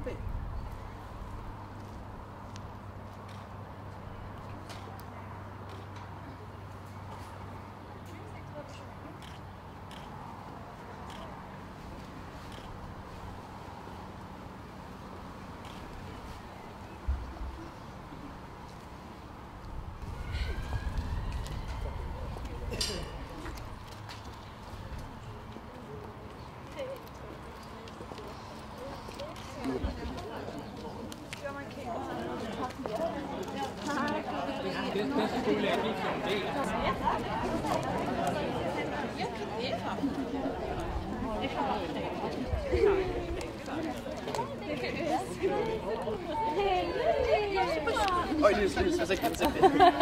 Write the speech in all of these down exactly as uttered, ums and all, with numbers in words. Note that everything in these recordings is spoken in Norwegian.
det. Oi, lys, lys, hvis jeg kan se det.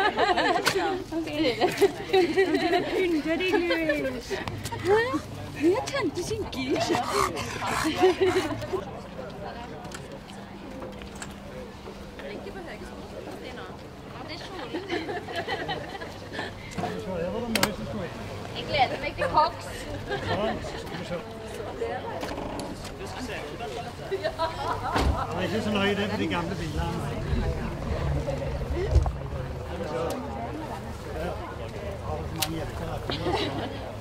Pynter deg løs. Hæ? Her tente sin gys. Jeg gleder meg til koks. Jeg er ikke så nøye det på de gamle bilene. Har du så mange hjelper?